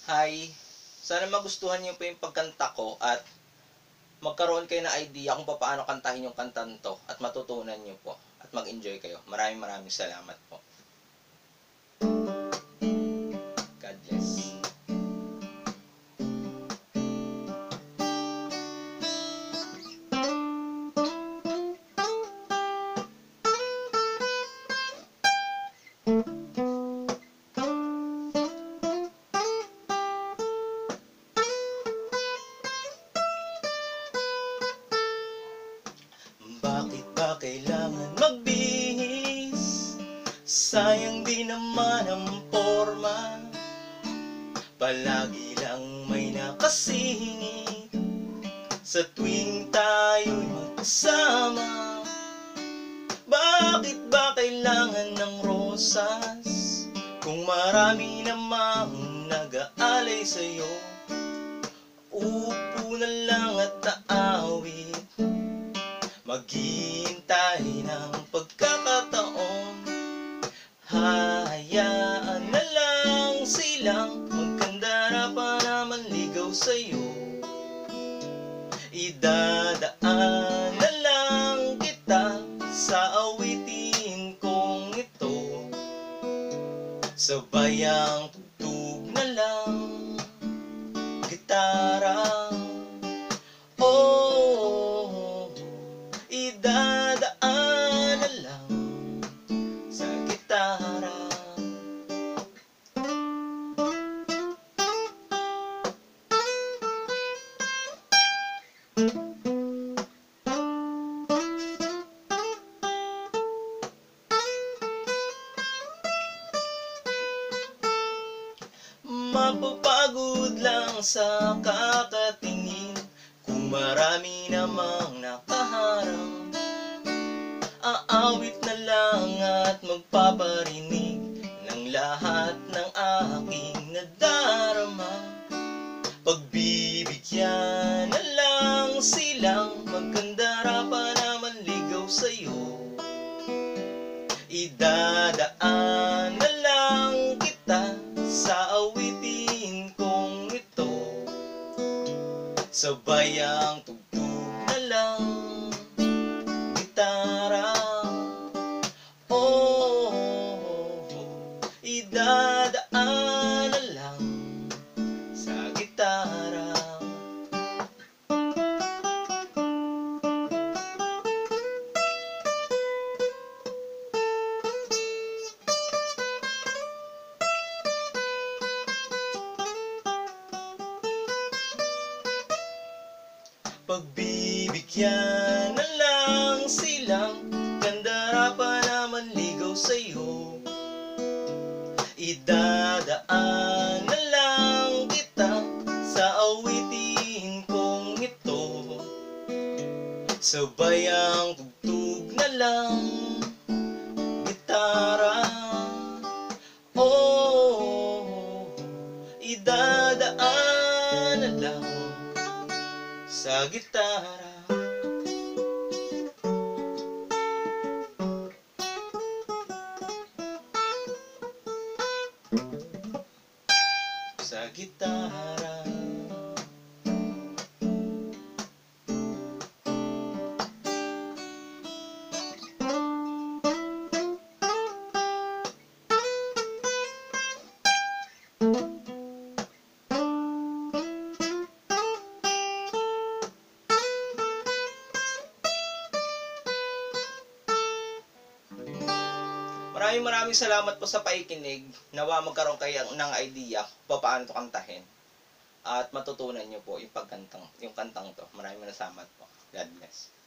Hi! Sana magustuhan niyo po yung pagkanta ko at magkaroon kayo ng idea kung paano kantahin yung kantan to at matutunan niyo po at mag-enjoy kayo. Maraming salamat po. God bless. Bakit ba kailangan magbihis? Sayang di naman ang forma. Palagi lang may nakasingit sa tuwing tayo'y magkasama. Bakit ba kailangan ng rosas kung marami namang nag-aalay sa'yo? Upo na lang at naawit, maghihintay ng pagkakataon. Hayaan na lang silang magkandara pa naman ligaw sa'yo. Idadaan na lang kita sa awitin kong ito. Sabay ang tugtog na lang, gitara. Oh, idadaan na lang sa gitara. Mapapagod lang sa kakatingin kung marami namang nakaharang. Aawit na lang at magpaparinig ng lahat ng aking nadarama. Pagbibigyan na lang silang magkandara pa naman ligaw sa'yo. Idadaan na lang kita sa awitin kong ito. Sabay ang tugtog na lang, gitara. Oh, idadaan na lang sa gitara. Pagbibigyan na lang silang kandara pa naman ligaw sa'yo. Idadaan na lang kita sa awitin kong ito. Sabay ang tugtog na lang, gitara. Oh, idadaan na lang sa gitara. Sa gitara. Maraming salamat po sa paikinig. Nawa magkaroon kayo ng idea kung paano ito kantahin. At matutunan nyo po yung kantang to. Maraming salamat po. God bless.